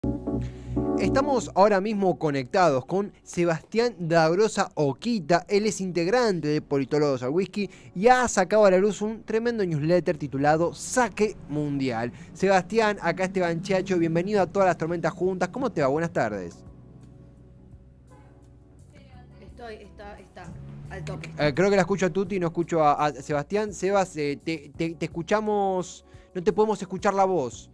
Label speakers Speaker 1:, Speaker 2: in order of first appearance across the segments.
Speaker 1: Estamos ahora mismo conectados con Sebastián Dagrosa Oquita. Él es integrante de Politólogos al Whisky y ha sacado a la luz un tremendo newsletter titulado Saque Mundial. Sebastián, acá Esteban Chacho, bienvenido a Todas las Tormentas Juntas. ¿Cómo te va? Buenas tardes.
Speaker 2: Está al tope.
Speaker 1: Creo que la escucho a Tuti y no escucho a Sebastián. Sebas, te escuchamos, no te podemos escuchar la voz.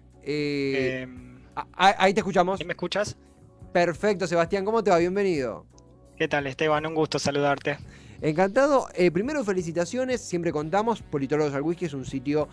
Speaker 1: Ahí te escuchamos.
Speaker 3: ¿Me escuchas?
Speaker 1: Perfecto, Sebastián, ¿cómo te va? Bienvenido.
Speaker 3: ¿Qué tal, Esteban? Un gusto saludarte.
Speaker 1: Encantado. Primero, felicitaciones. Siempre contamos, Politólogos al Whisky es un sitio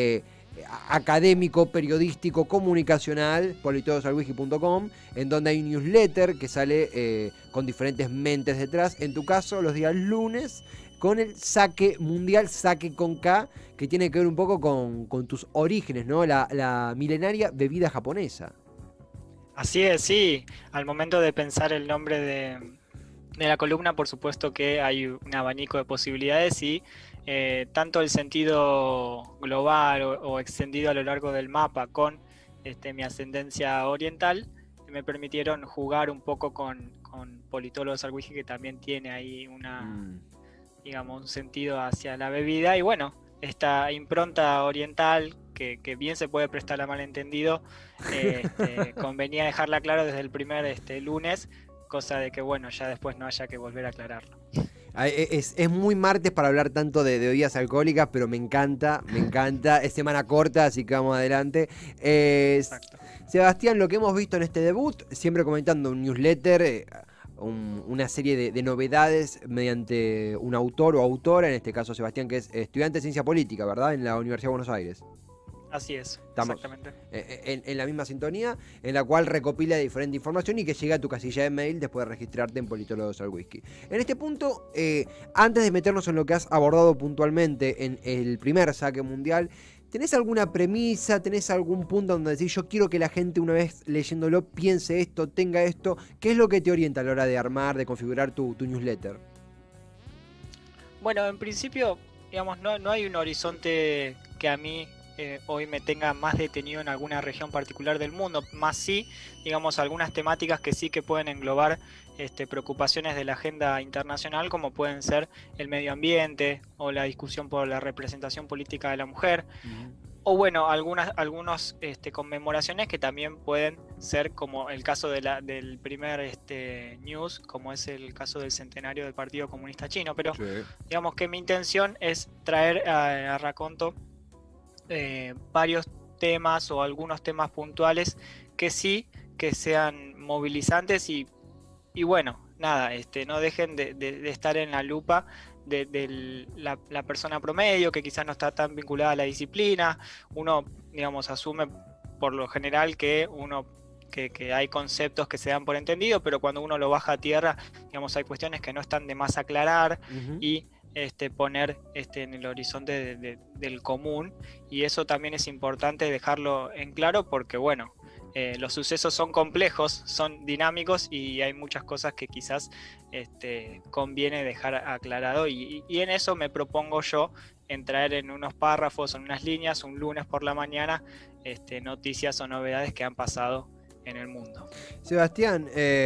Speaker 1: académico, periodístico, comunicacional, politologosalwhisky.com, en donde hay un newsletter que sale con diferentes mentes detrás. En tu caso, los días lunes, con el Saque Mundial, Saque con K, que tiene que ver un poco con tus orígenes, ¿no? La milenaria bebida japonesa.
Speaker 3: Así es, sí. Al momento de pensar el nombre de la columna, por supuesto que hay un abanico de posibilidades y tanto el sentido global o extendido a lo largo del mapa con mi ascendencia oriental me permitieron jugar un poco con Politólogos al Whisky, que también tiene ahí digamos, un sentido hacia la bebida. Y bueno, esta impronta oriental que bien se puede prestar a malentendido, convenía dejarla claro desde el primer lunes, cosa de que bueno, ya después no haya que volver a aclararlo.
Speaker 1: Es muy martes para hablar tanto de bebidas alcohólicas, pero me encanta. Es semana corta, así que vamos adelante.
Speaker 3: Exacto.
Speaker 1: Sebastián, lo que hemos visto en este debut, siempre comentando un newsletter, una serie de novedades mediante un autor o autora, en este caso Sebastián, que es estudiante de Ciencia Política, ¿verdad? En la Universidad de Buenos Aires.
Speaker 3: Así es,
Speaker 1: estamos
Speaker 3: exactamente.
Speaker 1: En la misma sintonía, en la cual recopila diferente información y que llega a tu casilla de mail después de registrarte en Politólogos al Whisky. En este punto, antes de meternos en lo que has abordado puntualmente en el primer Saque Mundial, ¿tenés alguna premisa, tenés algún punto donde decís yo quiero que la gente una vez leyéndolo piense esto, tenga esto? ¿Qué es lo que te orienta a la hora de armar, de configurar tu newsletter?
Speaker 3: Bueno, en principio, digamos, no hay un horizonte que a mí hoy me tenga más detenido en alguna región particular del mundo, más sí, digamos, algunas temáticas que sí que pueden englobar preocupaciones de la agenda internacional, como pueden ser el medio ambiente o la discusión por la representación política de la mujer, o bueno, algunas conmemoraciones que también pueden ser, como el caso del primer news, como es el caso del centenario del Partido Comunista Chino, pero sí, digamos que mi intención es traer a raconto varios temas o algunos temas puntuales que sí que sean movilizantes y bueno, nada, no dejen de estar en la lupa de la persona promedio, que quizás no está tan vinculada a la disciplina. Uno, digamos, asume por lo general que hay conceptos que se dan por entendido, pero cuando uno lo baja a tierra, digamos, hay cuestiones que no están de más aclarar y poner en el horizonte del común, y eso también es importante dejarlo en claro porque bueno, los sucesos son complejos, son dinámicos y hay muchas cosas que quizás conviene dejar aclarado y en eso me propongo yo en traer en unos párrafos, en unas líneas, un lunes por la mañana, noticias o novedades que han pasado en el mundo.
Speaker 1: Sebastián,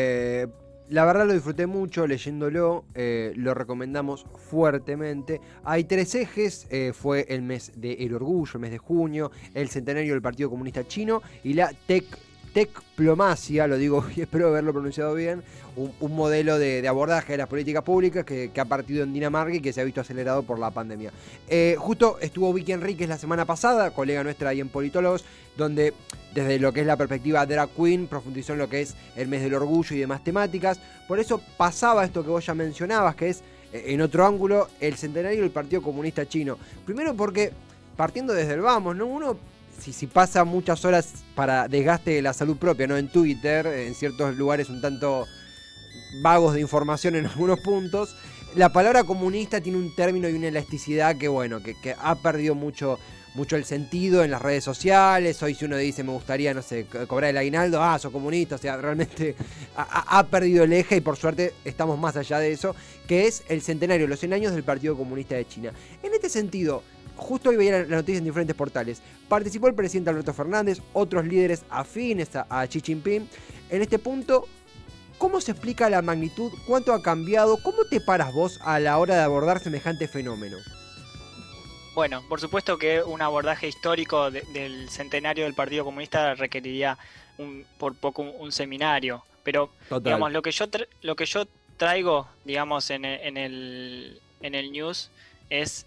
Speaker 1: la verdad lo disfruté mucho leyéndolo, lo recomendamos fuertemente. Hay 3 ejes, fue el mes del orgullo, el mes de junio, el centenario del Partido Comunista Chino y la tecplomacia, lo digo y espero haberlo pronunciado bien, un modelo de abordaje de las políticas públicas que ha partido en Dinamarca y que se ha visto acelerado por la pandemia. Justo estuvo Vicky Enríquez la semana pasada, colega nuestra ahí en Politólogos, donde desde lo que es la perspectiva drag queen profundizó en lo que es el mes del orgullo y demás temáticas. Por eso pasaba esto que vos ya mencionabas, que es en otro ángulo el centenario del Partido Comunista Chino. Primero porque, partiendo desde el vamos, ¿no? Uno si pasa muchas horas para desgaste de la salud propia, ¿no? En Twitter, en ciertos lugares un tanto vagos de información en algunos puntos, la palabra comunista tiene un término y una elasticidad que bueno, que ha perdido mucho el sentido en las redes sociales. Hoy si uno dice me gustaría, no sé, cobrar el aguinaldo, sos comunista, o sea, realmente ha perdido el eje y por suerte estamos más allá de eso, que es el centenario, los 100 años del Partido Comunista de China. En este sentido, justo hoy veía la noticia en diferentes portales. Participó el presidente Alberto Fernández, otros líderes afines a Xi Jinping. En este punto, ¿cómo se explica la magnitud? ¿Cuánto ha cambiado? ¿Cómo te paras vos a la hora de abordar semejante fenómeno?
Speaker 3: Bueno, por supuesto que un abordaje histórico del centenario del Partido Comunista requeriría por poco un seminario, pero
Speaker 1: Total.
Speaker 3: digamos lo que yo traigo, digamos, en el news es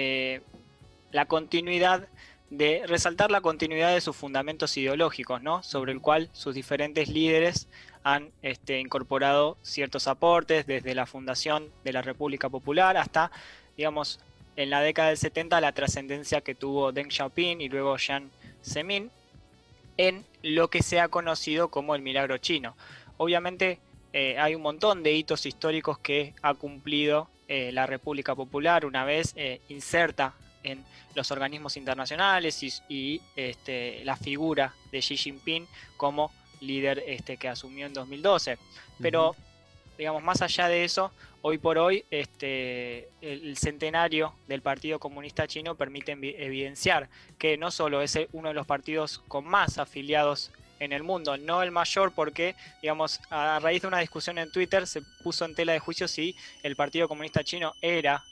Speaker 3: la continuidad resaltar la continuidad de sus fundamentos ideológicos, ¿no? Sobre el cual sus diferentes líderes han incorporado ciertos aportes desde la fundación de la República Popular hasta, digamos, en la década del 70 la trascendencia que tuvo Deng Xiaoping y luego Jiang Zemin en lo que se ha conocido como el milagro chino. Obviamente hay un montón de hitos históricos que ha cumplido la República Popular una vez inserta en los organismos internacionales y la figura de Xi Jinping como líder que asumió en 2012. Pero, digamos, más allá de eso, hoy por hoy el centenario del Partido Comunista Chino permite evidenciar que no solo es uno de los partidos con más afiliados en el mundo, no el mayor, porque, digamos, a raíz de una discusión en Twitter se puso en tela de juicio si el Partido Comunista Chino era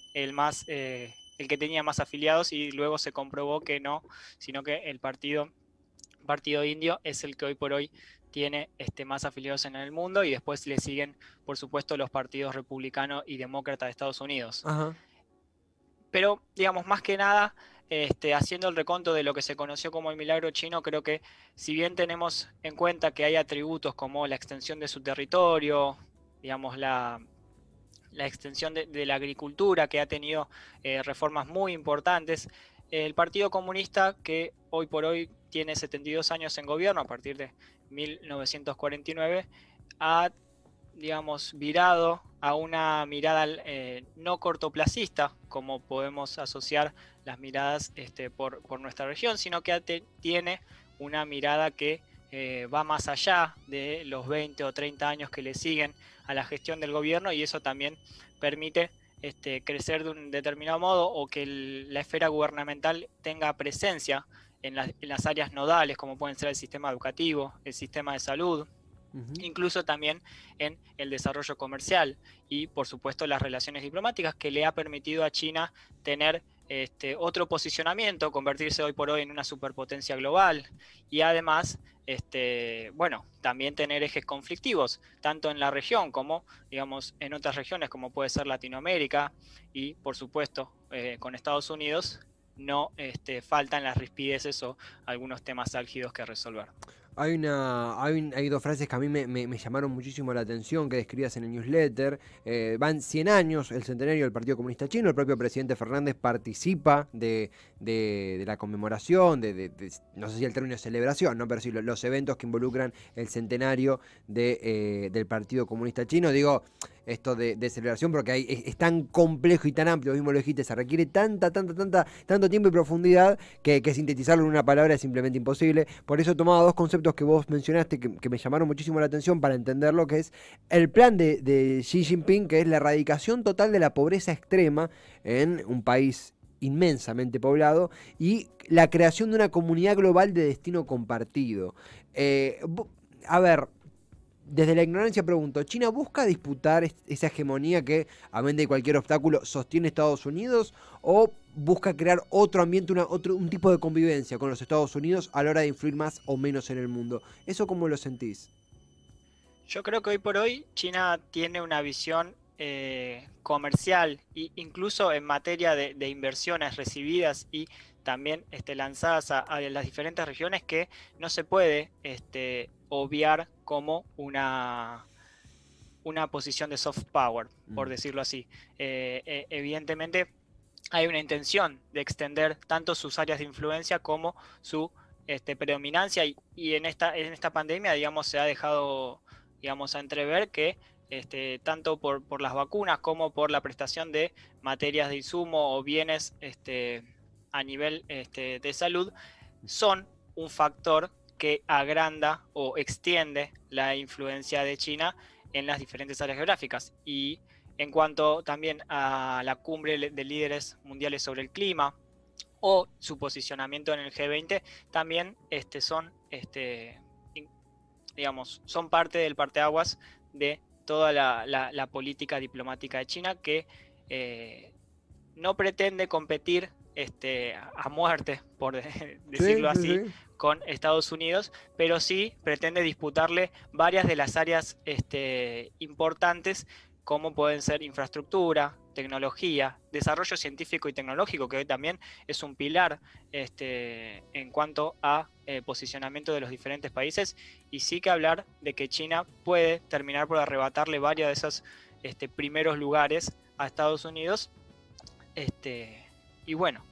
Speaker 3: el que tenía más afiliados, y luego se comprobó que no, sino que el partido indio es el que hoy por hoy tiene más afiliados en el mundo, y después le siguen, por supuesto, los partidos republicano y demócrata de Estados Unidos.
Speaker 1: Ajá.
Speaker 3: Pero, digamos, más que nada, haciendo el reconto de lo que se conoció como el milagro chino, creo que si bien tenemos en cuenta que hay atributos como la extensión de su territorio, digamos, la extensión de la agricultura, que ha tenido reformas muy importantes, el Partido Comunista, que hoy por hoy tiene 72 años en gobierno a partir de 1949, ha, digamos, virado a una mirada no cortoplacista, como podemos asociar las miradas por nuestra región, sino que tiene una mirada que va más allá de los 20 o 30 años que le siguen a la gestión del gobierno, y eso también permite crecer de un determinado modo, o que la esfera gubernamental tenga presencia en las áreas nodales, como pueden ser el sistema educativo, el sistema de salud, incluso también en el desarrollo comercial y, por supuesto, las relaciones diplomáticas, que le ha permitido a China tener otro posicionamiento, convertirse hoy por hoy en una superpotencia global, y además bueno, también tener ejes conflictivos, tanto en la región como, digamos, en otras regiones, como puede ser Latinoamérica, y, por supuesto, con Estados Unidos. No faltan las rispideces o algunos temas álgidos que resolver.
Speaker 1: Hay dos frases que a mí me llamaron muchísimo la atención, que describías en el newsletter. Van 100 años el centenario del Partido Comunista Chino. El propio presidente Fernández participa de la conmemoración, no sé si el término es celebración, ¿no? Pero sí los eventos que involucran el centenario del Partido Comunista Chino. Digo, esto de celebración, porque es tan complejo y tan amplio, mismo lo dijiste, se requiere tanto tiempo y profundidad que sintetizarlo en una palabra es simplemente imposible. Por eso he tomado dos conceptos que vos mencionaste que me llamaron muchísimo la atención para entender lo que es el plan de Xi Jinping, que es la erradicación total de la pobreza extrema en un país inmensamente poblado, y la creación de una comunidad global de destino compartido. A ver, desde la ignorancia pregunto, ¿China busca disputar esa hegemonía que, a mente de cualquier obstáculo, sostiene Estados Unidos, o busca crear otro ambiente, un tipo de convivencia con los Estados Unidos a la hora de influir más o menos en el mundo? ¿Eso cómo lo sentís?
Speaker 3: Yo creo que hoy por hoy China tiene una visión comercial, e incluso en materia de inversiones recibidas y también lanzadas a las diferentes regiones, que no se puede obviar como una posición de soft power, por decirlo así. Evidentemente hay una intención de extender tanto sus áreas de influencia como su predominancia, y en esta pandemia, digamos, se ha dejado, digamos, a entrever que tanto por las vacunas como por la prestación de materias de insumo o bienes a nivel de salud, son un factor que agranda o extiende la influencia de China en las diferentes áreas geográficas. Y en cuanto también a la cumbre de líderes mundiales sobre el clima, o su posicionamiento en el G20 también son, digamos, son parte del parteaguas de toda la política diplomática de China, que no pretende competir a muerte, por decirlo así,
Speaker 1: sí.
Speaker 3: con Estados Unidos, pero sí pretende disputarle varias de las áreas importantes, como pueden ser infraestructura, tecnología, desarrollo científico y tecnológico, que hoy también es un pilar en cuanto a posicionamiento de los diferentes países, y sí que hablar de que China puede terminar por arrebatarle varios de esos primeros lugares a Estados Unidos, y bueno,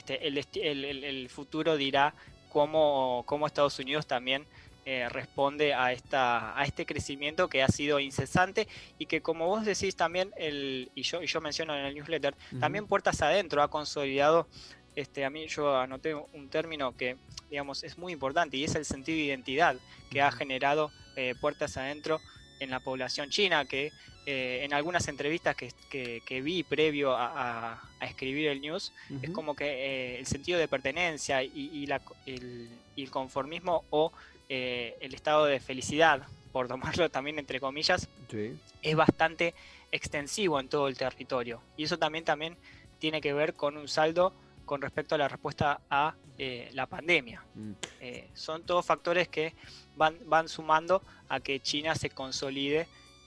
Speaker 3: el futuro dirá cómo Estados Unidos también responde a este crecimiento que ha sido incesante, y que, como vos decís también, y yo menciono en el newsletter, también puertas adentro ha consolidado, a mí yo anoté un término que, digamos, es muy importante, y es el sentido de identidad que ha generado puertas adentro en la población china, que en algunas entrevistas que vi previo a escribir el news, es como que el sentido de pertenencia y el conformismo, o el estado de felicidad, por tomarlo también entre comillas,
Speaker 1: Sí.
Speaker 3: es bastante extensivo en todo el territorio. Y eso también tiene que ver con un saldo con respecto a la respuesta a la pandemia. Son todos factores que van sumando a que China se consolide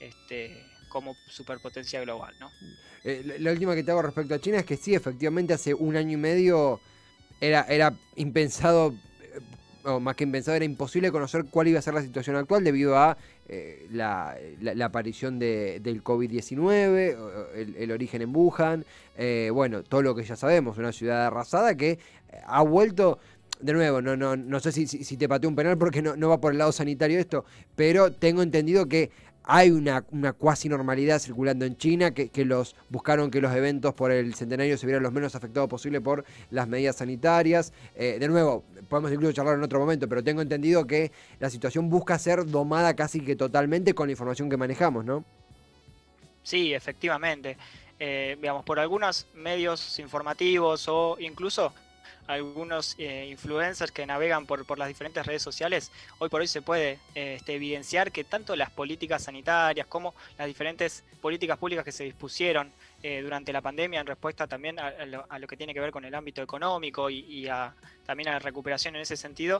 Speaker 3: como superpotencia global, ¿no?
Speaker 1: La última que te hago respecto a China es que sí, efectivamente hace un año y medio era impensado, o más que impensado, era imposible conocer cuál iba a ser la situación actual debido a la aparición del COVID-19, el origen en Wuhan, bueno, todo lo que ya sabemos, una ciudad arrasada que ha vuelto. De nuevo, no sé si te pateó un penal porque no va por el lado sanitario esto, pero tengo entendido que hay una cuasi normalidad circulando en China, que buscaron que los eventos por el centenario se vieran los menos afectados posible por las medidas sanitarias. De nuevo, podemos incluso charlar en otro momento, pero tengo entendido que la situación busca ser domada casi que totalmente con la información que manejamos, ¿no?
Speaker 3: Sí, efectivamente. Digamos, por algunos medios informativos o incluso algunos influencers que navegan por las diferentes redes sociales, hoy por hoy se puede evidenciar que tanto las políticas sanitarias como las diferentes políticas públicas que se dispusieron durante la pandemia en respuesta también a lo que tiene que ver con el ámbito económico y también a la recuperación en ese sentido,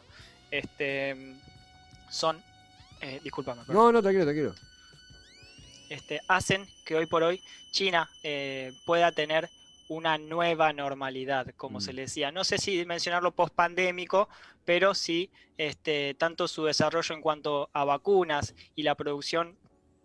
Speaker 3: son... discúlpame, perdón.
Speaker 1: No, tranquilo.
Speaker 3: Hacen que hoy por hoy China pueda tener una nueva normalidad, como se le decía. No sé si mencionarlo post-pandémico, pero sí tanto su desarrollo en cuanto a vacunas y la producción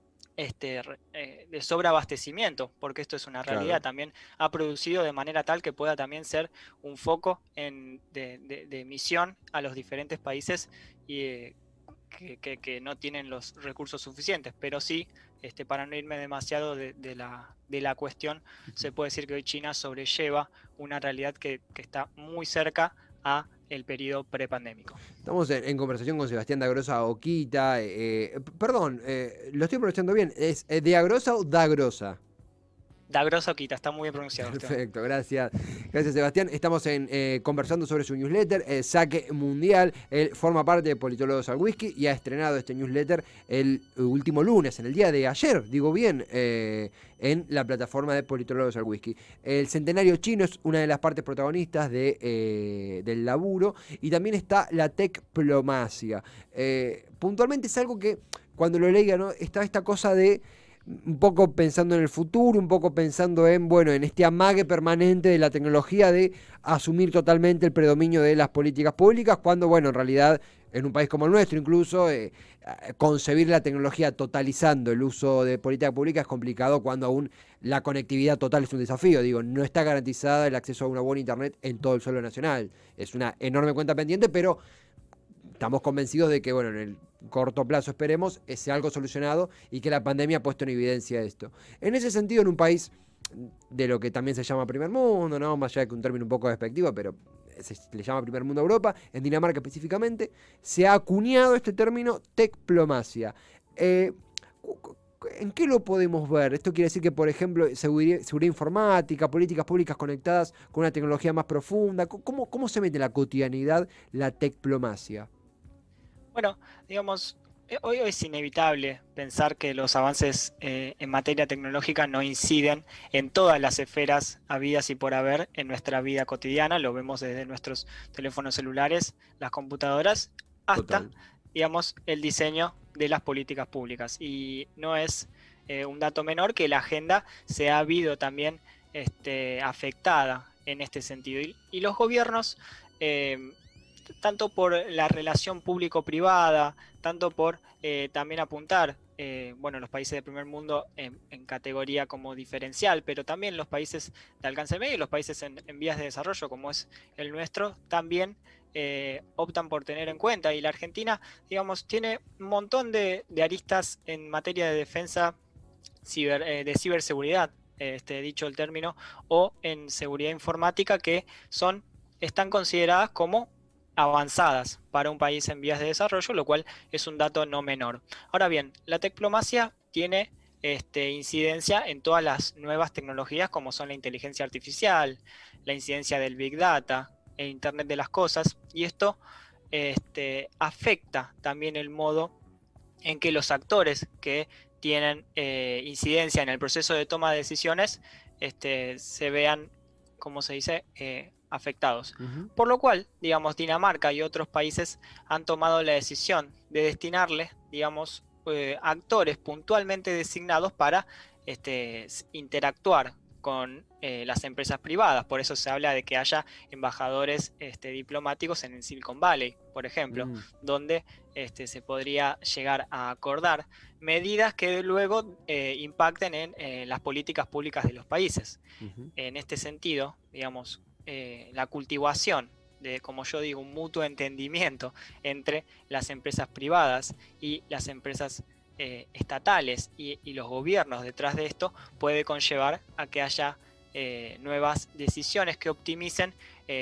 Speaker 3: de sobreabastecimiento, porque esto es una realidad,
Speaker 1: Claro.
Speaker 3: también ha producido de manera tal que pueda también ser un foco de emisión a los diferentes países y, que no tienen los recursos suficientes, pero sí, para no irme demasiado de la cuestión, se puede decir que hoy China sobrelleva una realidad que está muy cerca a el periodo prepandémico.
Speaker 1: Estamos en conversación con Sebastián Dagrosa Oquita. Perdón, lo estoy pronunciando bien. ¿Es Diagrosa o Dagrosa?
Speaker 3: Dagrosa Oquita, está muy bien pronunciado.
Speaker 1: Perfecto, gracias. Gracias, Sebastián. Estamos conversando sobre su newsletter, Saque Mundial. Él forma parte de Politólogos al Whisky y ha estrenado este newsletter el último lunes, en el día de ayer, digo bien, en la plataforma de Politólogos al Whisky. El centenario chino es una de las partes protagonistas del laburo, y también está la tecplomacia. Puntualmente es algo que, cuando lo leía, ¿no?, está esta cosa de un poco pensando en el futuro, un poco pensando en este amague permanente de la tecnología de asumir totalmente el predominio de las políticas públicas, cuando, bueno, en realidad, en un país como el nuestro incluso, concebir la tecnología totalizando el uso de política pública es complicado, cuando aún la conectividad total es un desafío. Digo, no está garantizada el acceso a una buena internet en todo el suelo nacional. Es una enorme cuenta pendiente, pero estamos convencidos de que, bueno, en el corto plazo, esperemos, sea algo solucionado y que la pandemia ha puesto en evidencia esto. En ese sentido, en un país de lo que también se llama primer mundo, ¿no?, más allá de que un término un poco despectivo, pero se le llama primer mundo a Europa, en Dinamarca específicamente, se ha acuñado este término tecplomacia. ¿En qué lo podemos ver? Esto quiere decir que, por ejemplo, seguridad informática, políticas públicas conectadas con una tecnología más profunda. ¿Cómo se mete en la cotidianidad la tecplomacia?
Speaker 3: Bueno, digamos, hoy es inevitable pensar que los avances en materia tecnológica no inciden en todas las esferas habidas y por haber en nuestra vida cotidiana. Lo vemos desde nuestros teléfonos celulares, las computadoras, hasta,
Speaker 1: Total.
Speaker 3: digamos, el diseño de las políticas públicas. Y no es un dato menor que la agenda se ha habido también afectada en este sentido. Y los gobiernos... eh, tanto por la relación público-privada, tanto por también apuntar, bueno, los países del primer mundo en categoría como diferencial, pero también los países de alcance medio y los países en vías de desarrollo, como es el nuestro, también optan por tener en cuenta. Y la Argentina, digamos, tiene un montón de aristas en materia de defensa de ciberseguridad, dicho el término, o en seguridad informática que están consideradas como avanzadas para un país en vías de desarrollo, lo cual es un dato no menor. Ahora bien, la tecplomacia tiene incidencia en todas las nuevas tecnologías como son la inteligencia artificial, la incidencia del Big Data, el Internet de las Cosas, y esto afecta también el modo en que los actores que tienen incidencia en el proceso de toma de decisiones se vean, como se dice, afectados. Por lo cual, digamos, Dinamarca y otros países han tomado la decisión de destinarle, digamos, actores puntualmente designados para interactuar con las empresas privadas. Por eso se habla de que haya embajadores diplomáticos en el Silicon Valley, por ejemplo, donde se podría llegar a acordar medidas que luego impacten en las políticas públicas de los países. En este sentido, digamos, la cultivación de, como yo digo, un mutuo entendimiento entre las empresas privadas y las empresas estatales y los gobiernos detrás de esto puede conllevar a que haya nuevas decisiones que optimicen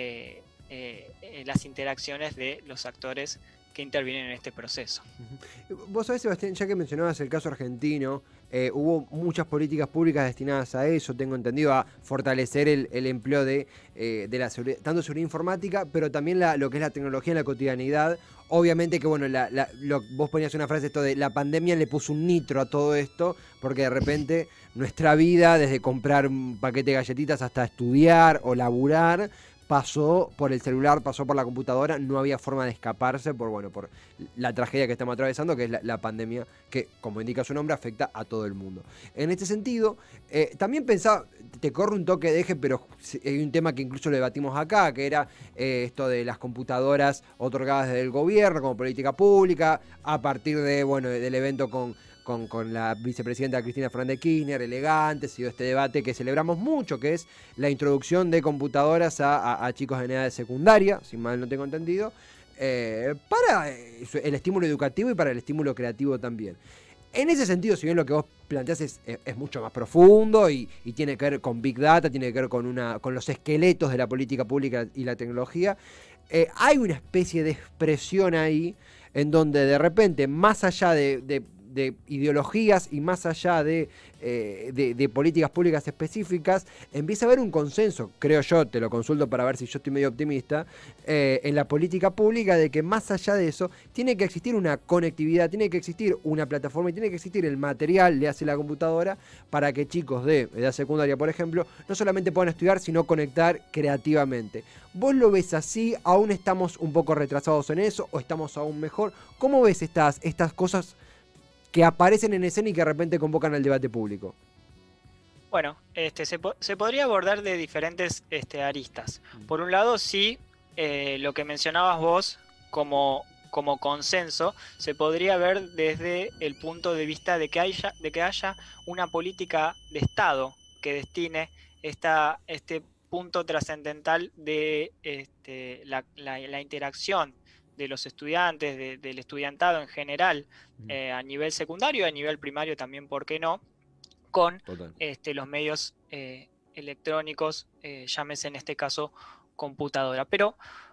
Speaker 3: las interacciones de los actores que intervienen en este proceso.
Speaker 1: Vos sabés, Sebastián, ya que mencionabas el caso argentino, hubo muchas políticas públicas destinadas a eso, tengo entendido, a fortalecer el empleo de la seguridad, tanto seguridad informática, pero también lo que es la tecnología en la cotidianidad. Obviamente que, bueno, vos ponías una frase, esto de la pandemia le puso un nitro a todo esto, porque de repente nuestra vida, desde comprar un paquete de galletitas hasta estudiar o laburar, pasó por el celular, pasó por la computadora, no había forma de escaparse por la tragedia que estamos atravesando, que es la pandemia, que, como indica su nombre, afecta a todo el mundo. En este sentido, también pensaba, te corro un toque de eje, pero hay un tema que incluso lo debatimos acá, que era esto de las computadoras otorgadas desde el gobierno como política pública, a partir del evento con la vicepresidenta Cristina Fernández de Kirchner, elegante, siguió este debate que celebramos mucho, que es la introducción de computadoras a chicos en edad de secundaria, si mal no tengo entendido, para el estímulo educativo y para el estímulo creativo también. En ese sentido, si bien lo que vos planteás es mucho más profundo y tiene que ver con Big Data, tiene que ver con los esqueletos de la política pública y la tecnología, hay una especie de expresión ahí en donde de repente, más allá de ideologías y más allá de políticas públicas específicas, empieza a haber un consenso, creo yo, te lo consulto para ver si yo estoy medio optimista, en la política pública, de que más allá de eso tiene que existir una conectividad, tiene que existir una plataforma y tiene que existir el material, le hace la computadora, para que chicos de edad secundaria, por ejemplo, no solamente puedan estudiar, sino conectar creativamente. ¿Vos lo ves así? ¿Aún estamos un poco retrasados en eso o estamos aún mejor? ¿Cómo ves estas cosas que aparecen en escena y que de repente convocan al debate público?
Speaker 3: Bueno, se podría abordar de diferentes aristas. Por un lado, sí, lo que mencionabas vos como consenso, se podría ver desde el punto de vista de que haya una política de Estado que destine este punto trascendental de la interacción de los estudiantes, del estudiantado en general, a nivel secundario y a nivel primario también, ¿por qué no?, con los medios electrónicos, llámese en este caso computadora. Pero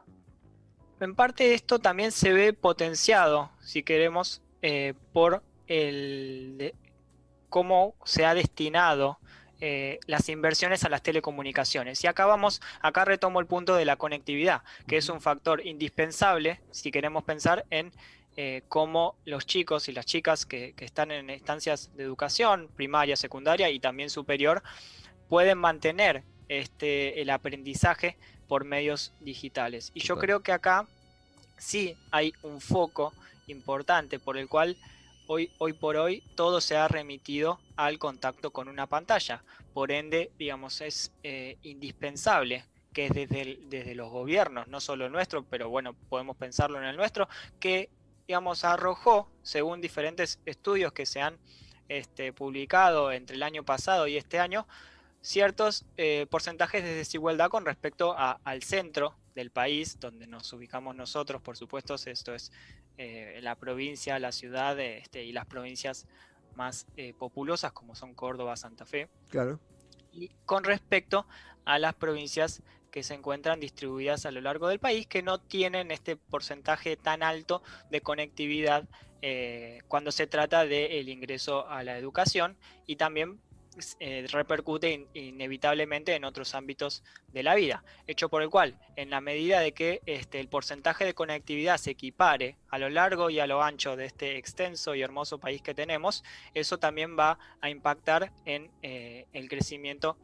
Speaker 3: en parte esto también se ve potenciado, si queremos, por cómo se ha destinado las inversiones a las telecomunicaciones. Y acá retomo el punto de la conectividad, que es un factor indispensable si queremos pensar en cómo los chicos y las chicas que están en instancias de educación primaria, secundaria y también superior pueden mantener el aprendizaje por medios digitales. Y yo creo que acá sí hay un foco importante por el cual hoy por hoy todo se ha remitido al contacto con una pantalla. Por ende, digamos, es indispensable que desde los gobiernos, no solo el nuestro, pero bueno, podemos pensarlo en el nuestro, que digamos arrojó, según diferentes estudios que se han publicado entre el año pasado y este año, ciertos porcentajes de desigualdad con respecto al centro del país, donde nos ubicamos nosotros, por supuesto, esto es la provincia, la ciudad y las provincias más populosas, como son Córdoba, Santa Fe.
Speaker 1: Claro.
Speaker 3: Y con respecto a las provincias que se encuentran distribuidas a lo largo del país, que no tienen este porcentaje tan alto de conectividad cuando se trata del ingreso a la educación, y también repercute inevitablemente en otros ámbitos de la vida, hecho por el cual, en la medida de que el porcentaje de conectividad se equipare a lo largo y a lo ancho de este extenso y hermoso país que tenemos, eso también va a impactar en el crecimiento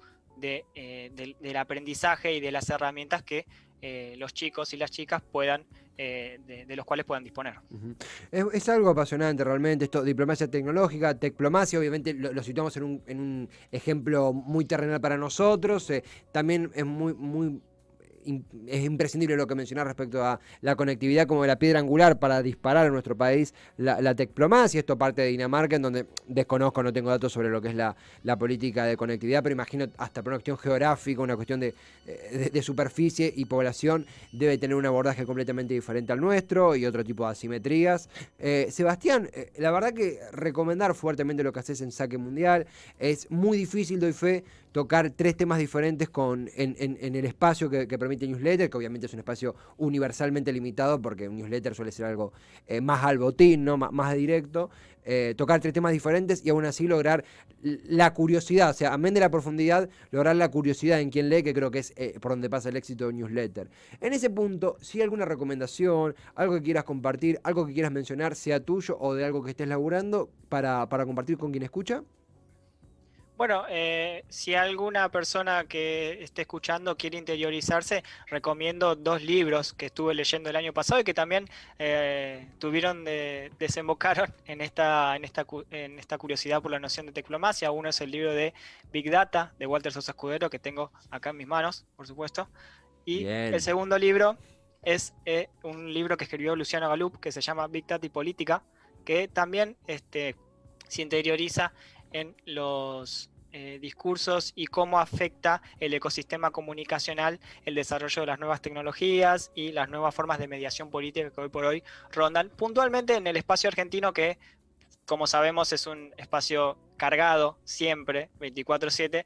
Speaker 3: del aprendizaje y de las herramientas que los chicos y las chicas puedan de los cuales puedan disponer.
Speaker 1: Es algo apasionante realmente esto, diplomacia tecnológica, tecplomacia, obviamente lo situamos en un ejemplo muy terrenal para nosotros, también es es imprescindible lo que mencionás respecto a la conectividad como la piedra angular para disparar en nuestro país la tecplomacia. Esto parte de Dinamarca, en donde desconozco, no tengo datos sobre lo que es la política de conectividad, pero imagino hasta por una cuestión geográfica, una cuestión de superficie y población, debe tener un abordaje completamente diferente al nuestro y otro tipo de asimetrías. Sebastián, la verdad que recomendar fuertemente lo que haces en Saque Mundial. Es muy difícil, doy fe, tocar 3 temas diferentes en el espacio que permite Newsletter, que obviamente es un espacio universalmente limitado, porque un newsletter suele ser algo más al botín, ¿no? Más directo. Tocar 3 temas diferentes y aún así lograr la curiosidad, o sea, amén de la profundidad, lograr la curiosidad en quien lee, que creo que es por donde pasa el éxito de Newsletter. En ese punto, si hay alguna recomendación, algo que quieras compartir, algo que quieras mencionar, sea tuyo o de algo que estés laburando, para compartir con quien escucha.
Speaker 3: Bueno, si alguna persona que esté escuchando quiere interiorizarse, recomiendo 2 libros que estuve leyendo el año pasado y que también desembocaron en esta curiosidad por la noción de tecplomacia. Uno es el libro de Big Data de Walter Sosa Escudero, que tengo acá en mis manos, por supuesto. Y
Speaker 1: Bien.
Speaker 3: el segundo libro es un libro que escribió Luciano Galup, que se llama Big Data y Política, que también se interioriza en los discursos y cómo afecta el ecosistema comunicacional el desarrollo de las nuevas tecnologías y las nuevas formas de mediación política que hoy por hoy rondan puntualmente en el espacio argentino, que como sabemos es un espacio cargado siempre 24/7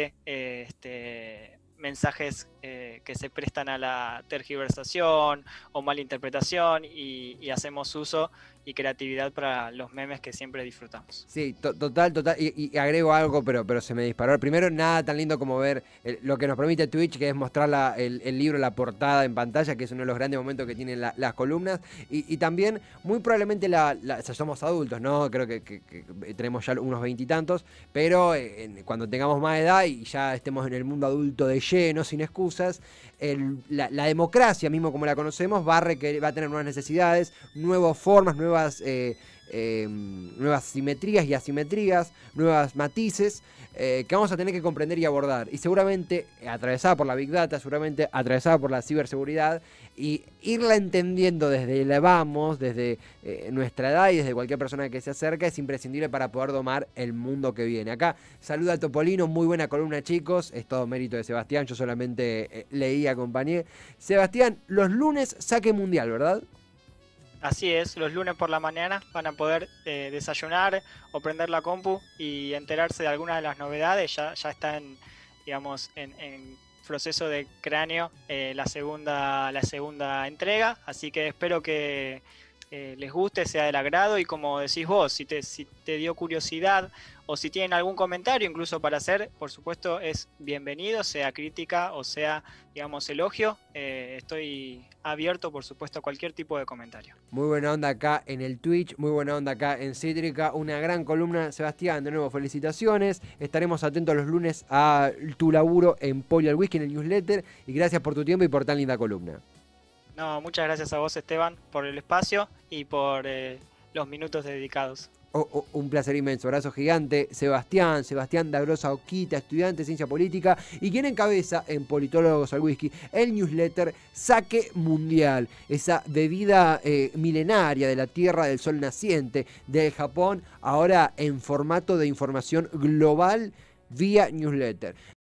Speaker 3: de mensajes que se prestan a la tergiversación o malinterpretación, y hacemos uso y creatividad para los memes que siempre disfrutamos.
Speaker 1: Sí, total. Y agrego algo, pero se me disparó. Primero, nada tan lindo como ver lo que nos permite Twitch, que es mostrar el libro, la portada en pantalla, que es uno de los grandes momentos que tienen las columnas. Y también, muy probablemente, o sea, somos adultos, ¿no? Creo que tenemos ya unos 20 y tantos, pero cuando tengamos más edad y ya estemos en el mundo adulto de lleno, sin excusas, la democracia, mismo como la conocemos, va a tener nuevas necesidades, nuevas formas, nuevas simetrías y asimetrías, nuevos matices que vamos a tener que comprender y abordar. Y seguramente atravesada por la Big Data, seguramente atravesada por la ciberseguridad, y irla entendiendo desde desde nuestra edad y desde cualquier persona que se acerca, es imprescindible para poder domar el mundo que viene. Acá saluda a Topolino, muy buena columna, chicos, es todo mérito de Sebastián, yo solamente leí y acompañé. Sebastián, los lunes Saque Mundial, ¿verdad?
Speaker 3: Así es, los lunes por la mañana van a poder desayunar o prender la compu y enterarse de algunas de las novedades. Ya está en proceso de cráneo la segunda entrega, así que espero que les guste, sea del agrado, y como decís vos, si te dio curiosidad o si tienen algún comentario incluso para hacer, por supuesto es bienvenido, sea crítica o sea, digamos, elogio. Estoy abierto, por supuesto, a cualquier tipo de comentario.
Speaker 1: Muy buena onda acá en el Twitch, muy buena onda acá en Cítrica, una gran columna. Sebastián, de nuevo felicitaciones, estaremos atentos los lunes a tu laburo en Poli al Whisky en el newsletter, y gracias por tu tiempo y por tan linda columna.
Speaker 3: No, muchas gracias a vos, Esteban, por el espacio y por los minutos dedicados.
Speaker 1: Un placer inmenso, abrazo gigante. Sebastián Dagrosa Oquita, estudiante de Ciencia Política y quien encabeza en Politólogos al Whisky el newsletter Saque Mundial, esa bebida milenaria de la Tierra del Sol naciente del Japón, ahora en formato de información global vía newsletter.